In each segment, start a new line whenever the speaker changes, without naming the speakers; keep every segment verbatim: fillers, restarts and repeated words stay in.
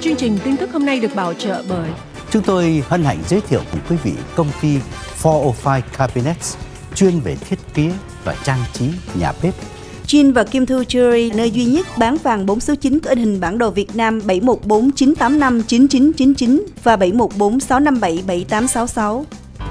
Chương trình tin tức hôm nay được bảo trợ bởi
chúng tôi hân hạnh giới thiệu với quý vị công ty bốn không năm Cabinets chuyên về thiết kế và trang trí nhà bếp.
Jean và Kim Thu Jewelry, nơi duy nhất bán vàng bốn số chín có in hình bản đồ Việt Nam bảy một bốn chín tám năm chín chín chín chín và bảy một bốn sáu năm bảy bảy tám sáu sáu.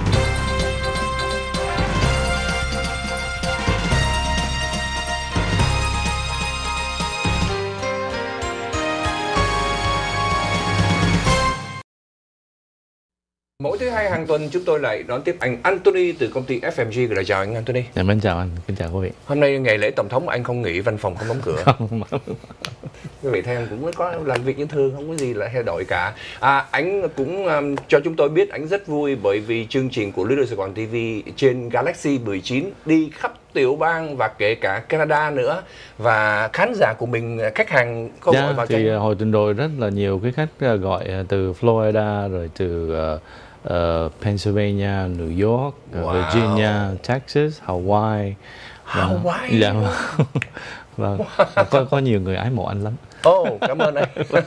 Mỗi thứ hai hàng tuần chúng tôi lại đón tiếp anh Anthony từ công ty ép em giê. Gửi chào anh Anthony.
Dạ, mến chào anh, kính chào quý vị.
Hôm nay ngày lễ tổng thống anh không nghỉ, văn phòng không đóng cửa.
Không.
Quý vị thấy em cũng có làm việc như thường, không có gì là thay đổi cả. À, anh cũng um, cho chúng tôi biết anh rất vui bởi vì chương trình của Leader Sài Gòn ti vi trên Galaxy mười chín đi khắp tiểu bang và kể cả Canada nữa, và khán giả của mình, khách hàng có
dạ,
gọi vào
thì
cho
hồi tuần rồi rất là nhiều cái khách gọi từ Florida rồi từ uh, uh, Pennsylvania, New York, wow. Virginia, Texas, Hawaii.
Hawaii.
Dạ, vâng. Wow. Có có nhiều người ái mộ anh lắm.
Ồ, oh, cảm ơn anh.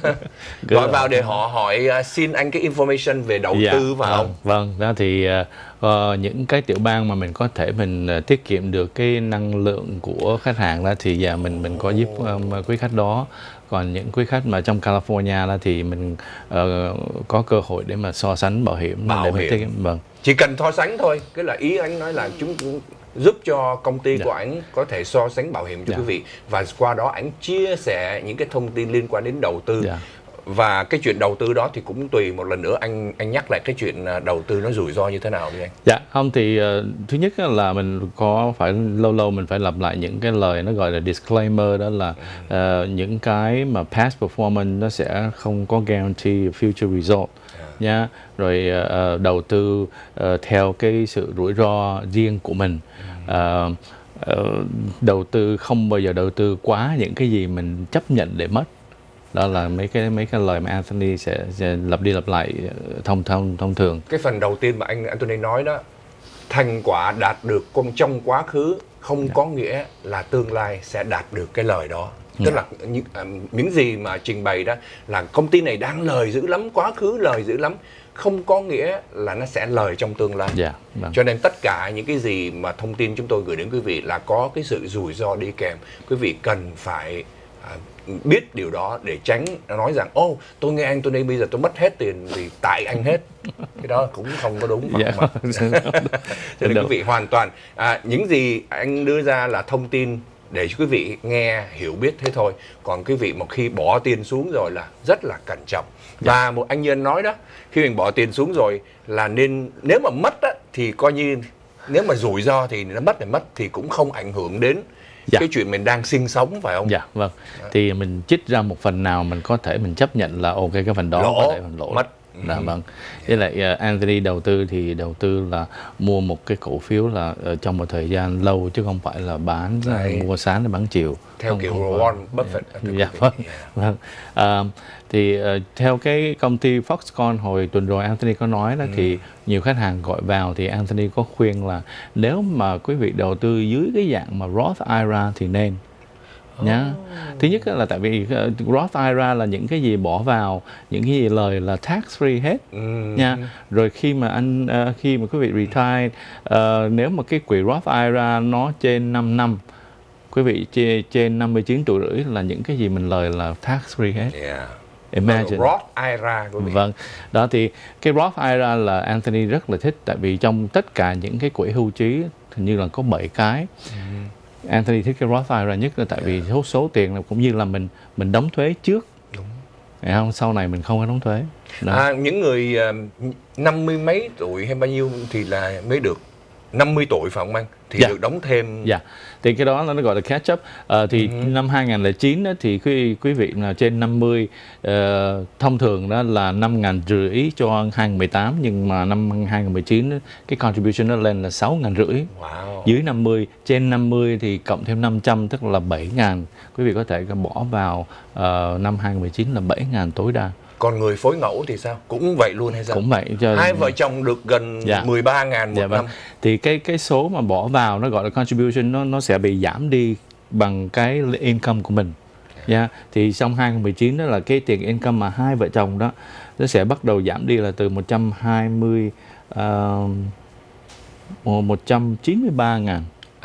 Gọi vào để họ hỏi uh, xin anh cái information về đầu
dạ,
tư vào
vâng, vâng, đó thì uh, những cái tiểu bang mà mình có thể mình uh, tiết kiệm được cái năng lượng của khách hàng đó thì dạ mình mình có giúp um, quý khách đó. Còn những quý khách mà trong California đó thì mình uh, có cơ hội để mà so sánh bảo hiểm.
Bảo
để
hiểm.
Tiết, vâng.
Chỉ cần so sánh thôi. Cái là ý anh nói là chúng giúp cho công ty dạ. của anh có thể so sánh bảo hiểm cho dạ. quý vị, và qua đó anh chia sẻ những cái thông tin liên quan đến đầu tư. Dạ. Và cái chuyện đầu tư đó thì cũng tùy, một lần nữa anh anh nhắc lại cái chuyện đầu tư nó rủi ro như thế nào đi anh.
Dạ không thì uh, thứ nhất là mình có phải lâu lâu mình phải lặp lại những cái lời nó gọi là disclaimer, đó là uh, những cái mà past performance nó sẽ không có guarantee future result nha. Rồi uh, đầu tư uh, theo cái sự rủi ro riêng của mình. Uh, uh, đầu tư không bao giờ đầu tư quá những cái gì mình chấp nhận để mất. Đó là mấy cái mấy cái lời mà Anthony sẽ, sẽ lặp đi lặp lại thông thông thông thường.
Cái phần đầu tiên mà anh Anthony nói đó, thành quả đạt được trong quá khứ không yeah. có nghĩa là tương lai sẽ đạt được cái lời đó. Tức yeah. là những, những gì mà trình bày đó là công ty này đang lời dữ lắm, quá khứ lời dữ lắm, không có nghĩa là nó sẽ lời trong tương lai.
Yeah, vâng.
Cho nên tất cả những cái gì mà thông tin chúng tôi gửi đến quý vị là có cái sự rủi ro đi kèm. Quý vị cần phải à, biết điều đó để tránh nói rằng ô oh, tôi nghe anh Tony bây giờ tôi mất hết tiền vì tại anh hết. Cái đó cũng không có đúng.
Yeah.
Mà. Cho nên quý vị hoàn toàn à, những gì anh đưa ra là thông tin để cho quý vị nghe hiểu biết thế thôi. Còn quý vị một khi bỏ tiền xuống rồi là rất là cẩn trọng. Yeah. Và một anh Nhân nói đó, khi mình bỏ tiền xuống rồi là nên, nếu mà mất á, thì coi như nếu mà rủi ro thì nó mất thì mất thì cũng không ảnh hưởng đến dạ. cái chuyện mình đang sinh sống, phải không?
Dạ, vâng. Đó. Thì mình trích ra một phần nào mình có thể mình chấp nhận là ok cái phần đó
lỗ,
có thể mình lỗ
mất.
Dạ, vâng. Với lại uh, Anthony đầu tư thì đầu tư là mua một cái cổ phiếu là uh, trong một thời gian lâu chứ không phải là bán uh, mua sáng để bán chiều.
Theo
không,
kiểu
không
Warren Buffett.
Dạ, vâng. vâng. Uh, thì uh, theo cái công ty Foxconn hồi tuần rồi Anthony có nói đó, ừ. thì nhiều khách hàng gọi vào thì Anthony có khuyên là nếu mà quý vị đầu tư dưới cái dạng mà Roth i rờ a thì nên. Nhá. Oh. Thứ nhất là tại vì Roth i rờ a là những cái gì bỏ vào, những cái gì lời là tax free hết. Ừ. Nha. Rồi khi mà anh uh, khi mà quý vị retire, uh, nếu mà cái quỹ Roth i rờ a nó trên năm năm, quý vị chê, trên năm mươi chín tuổi rưỡi là những cái gì mình lời là tax free hết. Yeah. Imagine.
Roth i rờ a của mình.
Vâng. Đó thì cái Roth i rờ a là Anthony rất là thích, tại vì trong tất cả những cái quỹ hưu trí hình như là có bảy cái. Ừ. Anthony thích cái Roth i rờ a nhất là tại yeah. vì số, số tiền là cũng như là mình mình đóng thuế trước. Đúng. Không? Sau này mình không có đóng thuế.
À, những người uh, năm mươi mấy tuổi hay bao nhiêu thì là mới được năm mươi tuổi phải không anh? Thì dạ. được đóng thêm.
Dạ. Thì cái đó nó gọi là catch up. À, thì uh-huh. năm hai không không chín đó, thì quý quý vị là trên năm mươi, uh, thông thường đó là năm ngàn rưỡi cho hai không một tám, nhưng mà năm hai không một chín đó, cái contribution nó lên là sáu ngàn rưỡi. Wow. Dưới năm mươi, trên năm mươi thì cộng thêm năm trăm tức là bảy ngàn. Quý vị có thể bỏ vào uh, năm hai không một chín là bảy ngàn tối đa.
Còn người phối ngẫu thì sao? Cũng vậy luôn hay sao?
Cũng vậy. Cho...
Hai vợ chồng được gần dạ. mười ba ngàn một dạ, năm. Vâng.
Thì cái cái số mà bỏ vào nó gọi là contribution nó nó sẽ bị giảm đi bằng cái income của mình. Yeah. Thì trong hai không một chín đó là cái tiền income mà hai vợ chồng đó nó sẽ bắt đầu giảm đi là từ một trăm hai mươi uh, một trăm chín mươi ba ngàn.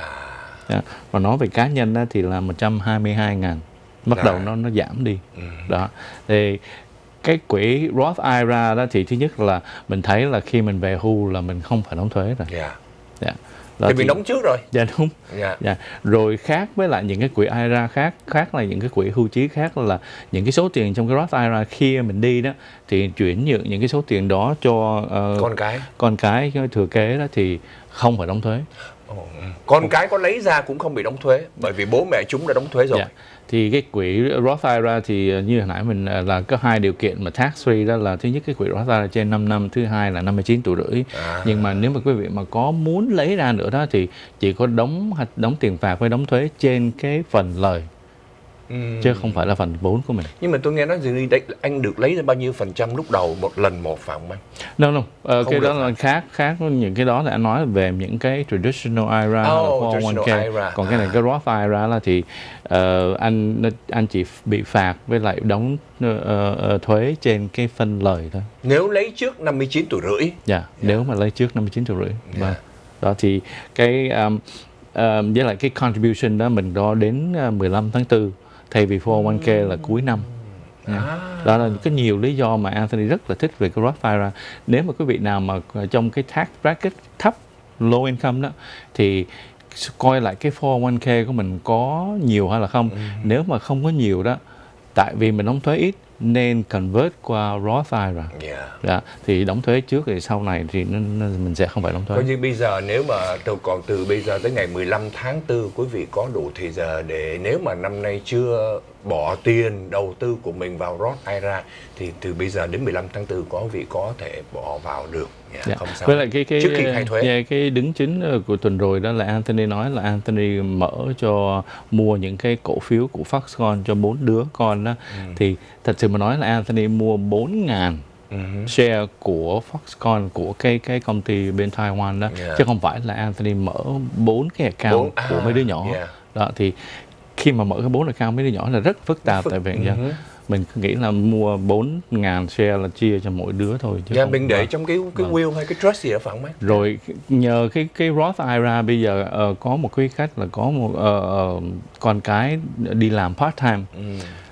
Yeah. Và nói về cá nhân đó thì là một trăm hai mươi hai ngàn. Bắt Rồi. đầu nó nó giảm đi. Ừ. Đó. Thì cái quỹ Roth i rờ a đó thì thứ nhất là mình thấy là khi mình về hưu là mình không phải đóng thuế rồi.
Yeah.
Yeah.
Thì mình đóng trước rồi.
Dạ đúng.
Yeah.
Yeah. Rồi khác với lại những cái quỹ i rờ a khác, khác là những cái quỹ hưu trí khác là những cái số tiền trong cái Roth i rờ a khi mình đi đó thì chuyển nhượng những cái số tiền đó cho uh,
con cái,
con cái thừa kế đó thì không phải đóng thuế.
Oh. Con cái có lấy ra cũng không bị đóng thuế bởi vì bố mẹ chúng đã đóng thuế rồi.
Yeah. Thì cái quỹ Roth i rờ a thì như hồi nãy mình là có hai điều kiện mà tax free, đó là thứ nhất cái quỹ Roth i rờ a trên năm năm, thứ hai là năm mươi chín tuổi rưỡi. À. Nhưng mà nếu mà quý vị mà có muốn lấy ra nữa đó thì chỉ có đóng đóng tiền phạt với đóng thuế trên cái phần lời. Ừ. Chứ không phải là phần vốn của mình.
Nhưng mà tôi nghe nói gì đấy, anh được lấy ra bao nhiêu phần trăm lúc đầu một lần một phải không anh?
Đâu đâu, uh, cái đó là khác khác những cái đó là anh nói về những cái traditional i rờ a,
oh,
four oh one k. Còn cái này cái Roth i rờ a là thì uh, anh anh chỉ bị phạt với lại đóng uh, uh, thuế trên cái phần lời thôi.
Nếu lấy trước năm mươi chín tuổi rưỡi.
Dạ, yeah, yeah. Nếu mà lấy trước năm mươi chín tuổi rưỡi. Yeah. Vâng. Đó thì cái um, uh, với lại cái contribution đó mình đo đến uh, mười lăm tháng tư. Thay vì four oh one k là cuối năm. À. Đó là có nhiều lý do mà Anthony rất là thích về cái Roth i rờ a. Nếu mà quý vị nào mà trong cái tax bracket thấp, low income đó thì coi lại cái four oh one k của mình có nhiều hay là không. Ừ. Nếu mà không có nhiều đó, tại vì mình đóng thuế ít nên convert qua Roth i rờ a. Yeah. Đó, thì đóng thuế trước thì sau này thì nó, nó, mình sẽ không phải đóng thuế.
Coi như bây giờ nếu mà tôi còn từ bây giờ tới ngày mười lăm tháng tư quý vị có đủ thì giờ để nếu mà năm nay chưa bỏ tiền đầu tư của mình vào Roth i rờ a thì từ bây giờ đến mười lăm tháng tư có vị có thể bỏ vào được. Yeah, yeah. Không sao.
Với lại cái cái
trước khi khai thuế.
Yeah, cái đứng chính của tuần rồi đó là Anthony nói là Anthony mở cho mua những cái cổ phiếu của Foxconn cho bốn đứa con đó. Ừ. Thì thật sự mà nói là Anthony mua bốn ngàn uh-huh. share của Foxconn, của cái cái công ty bên Taiwan đó. Yeah. Chứ không phải là Anthony mở bốn cái account bốn, à, của mấy đứa nhỏ. Yeah. Đó thì khi mà mở cái bốn account mấy đứa nhỏ là rất phức tạp. Phức, tại vì uh-huh. mình nghĩ là mua bốn ngàn share là chia cho mỗi đứa thôi.
Dạ, mình để trong cái cái vâng. will hay cái trust gì đó phải không ấy?
Rồi nhờ cái cái Roth i rờ a bây giờ uh, có một cái cách là có một uh, uh, con cái đi làm part time. Ừ.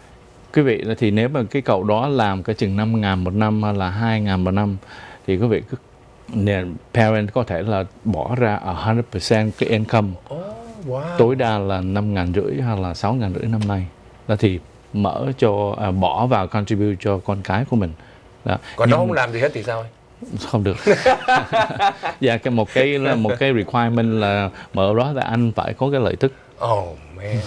Quý vị thì nếu mà cái cậu đó làm cái chừng năm ngàn một năm hay là hai ngàn một năm thì quý vị cứ nên parent có thể là bỏ ra one hundred percent cái income. Oh, wow. Tối đa là năm ngàn rưỡi hay là sáu ngàn rưỡi năm nay. Đó thì mở cho à, bỏ vào contribute cho con cái của mình. Đó.
Còn nó không làm gì hết thì sao?
Không được. Dạ, cái một cái là một cái requirement là mở đó là anh phải có cái lợi tức.
Oh man.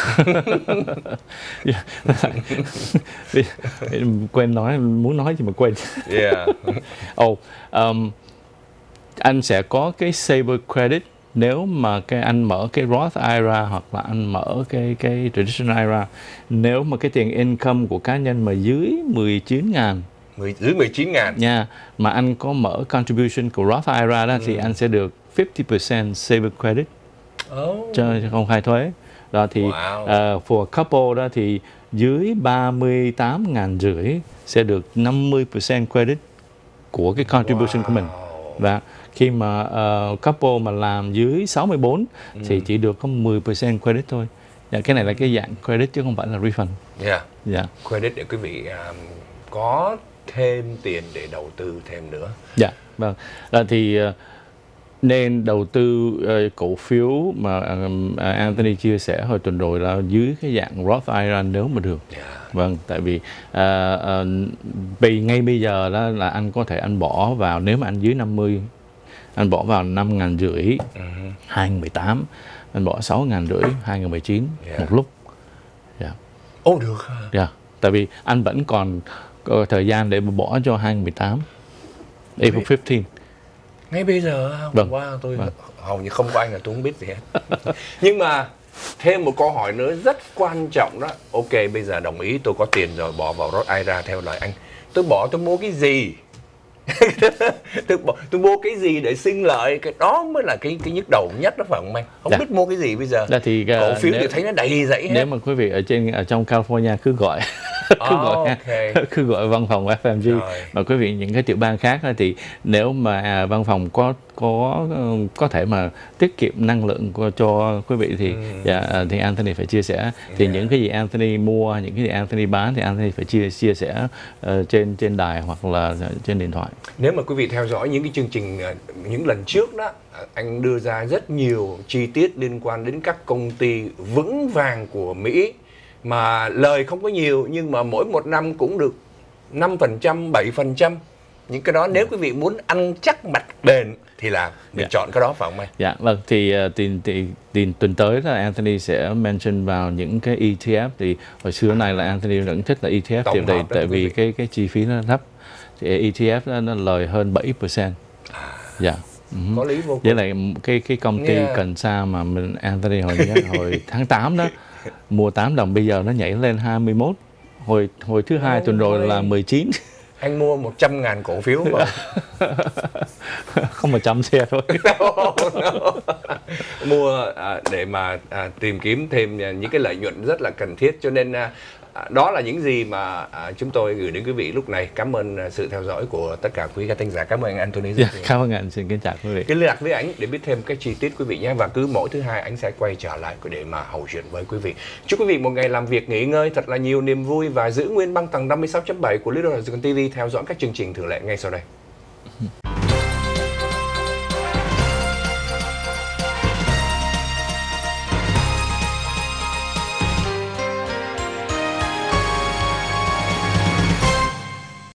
Quên nói, muốn nói gì mà quên.
Yeah.
Oh, um, anh sẽ có cái saver credit nếu mà cái anh mở cái Roth i rờ a hoặc là anh mở cái cái traditional i rờ a. Nếu mà cái tiền income của cá nhân mà dưới mười chín ngàn,
dưới mười chín ngàn
nha, mà anh có mở contribution của Roth i rờ a đó, ừ. thì anh sẽ được fifty percent saver credit. Oh. Cho không khai thuế. Đó thì wow. uh, for a couple đó thì dưới ba mươi tám ngàn rưỡi sẽ được năm mươi percent credit của cái contribution wow. của mình. Và khi mà uh, couple mà làm dưới sáu mươi bốn ừ. thì chỉ được có mười percent credit thôi. Dạ, cái này là cái dạng credit chứ không phải là refund.
Yeah.
Yeah.
Credit để quý vị um, có thêm tiền để đầu tư thêm nữa.
Dạ, yeah, vâng. Đó thì uh, nên đầu tư uh, cổ phiếu mà uh, Anthony chia sẻ hồi tuần rồi là dưới cái dạng Roth i rờ a nếu mà được. Yeah. Vâng, tại vì uh, uh, vì ngay bây giờ đó là anh có thể anh bỏ vào, nếu mà anh dưới năm mươi, anh bỏ vào năm ngàn rưỡi uh-huh. hai nghìn mười tám, anh bỏ sáu ngàn rưỡi hai nghìn mười chín yeah. một lúc. Dạ.
Ồ oh, được.
Dạ, tại vì anh vẫn còn có thời gian để bỏ cho hai nghìn mười tám. April fifteenth.
Ngay bây giờ
vâng.
Wow, tôi
vâng.
hầu như không có anh là tôi không biết gì hết. Nhưng mà thêm một câu hỏi nữa rất quan trọng đó. Ok, bây giờ đồng ý tôi có tiền rồi bỏ vào Roth i rờ a theo lời anh. Tôi bỏ tôi mua cái gì? tôi, tôi mua cái gì để sinh lợi, cái đó mới là cái cái nhức đầu nhất đó, phải không anh? Không
dạ.
biết mua cái gì bây giờ.
Dạ, thì, uh,
cổ phiếu
nếu,
thì thấy nó đầy dãy hết.
Nếu mà quý vị ở trên ở trong California cứ gọi cứ
oh,
gọi
okay.
cứ gọi văn phòng ép em giê.
Rồi.
Mà quý vị những cái tiểu bang khác thì nếu mà à, văn phòng có có có thể mà tiết kiệm năng lượng của, cho quý vị thì ừ. dạ, thì Anthony phải chia sẻ. Thì yeah. những cái gì Anthony mua, những cái gì Anthony bán thì Anthony phải chia chia sẻ uh, trên trên đài hoặc là trên điện thoại.
Nếu mà quý vị theo dõi những cái chương trình những lần trước đó, anh đưa ra rất nhiều chi tiết liên quan đến các công ty vững vàng của Mỹ mà lời không có nhiều nhưng mà mỗi một năm cũng được năm phần trăm, bảy phần trăm. Những cái đó nếu quý vị muốn ăn chắc mặt bền thì là mình yeah. chọn cái đó, phải không anh?
Dạ, vâng. Thì, thì, thì, thì tuần tới là Anthony sẽ mention vào những cái e tê ép. Thì hồi xưa này là Anthony vẫn thích là e tê ép thì tại, tại vì cái cái chi phí nó thấp. Thì e tê ép nó, nó lời hơn bảy phần trăm. À, dạ. Uh-huh.
Có lý vô cùng.
Với lại cái cái công ty yeah. cần sa mà mình Anthony hồi nhớ, hồi tháng tám đó mua tám đồng, bây giờ nó nhảy lên hai mươi mốt. Hồi hồi thứ hai oh, tuần rồi là mười chín.
Anh mua một trăm ngàn cổ phiếu mà.
Không một trăm xe thôi.
no, no. Mua à, để mà à, tìm kiếm thêm những cái lợi nhuận rất là cần thiết. Cho nên à, đó là những gì mà à, chúng tôi gửi đến quý vị lúc này. Cảm ơn sự theo dõi của tất cả quý khán thính giả. Cảm ơn anh Anthony.
Yeah, cảm ơn anh. Xin kính chào quý vị.
Cứ liên lạc với anh để biết thêm các chi tiết quý vị nhé. Và cứ mỗi thứ hai anh sẽ quay trở lại để mà hậu chuyện với quý vị. Chúc quý vị một ngày làm việc nghỉ ngơi thật là nhiều niềm vui và giữ nguyên băng tầng năm mươi sáu chấm bảy của Little Horizon ti vi theo dõi các chương trình thường lệ ngay sau đây.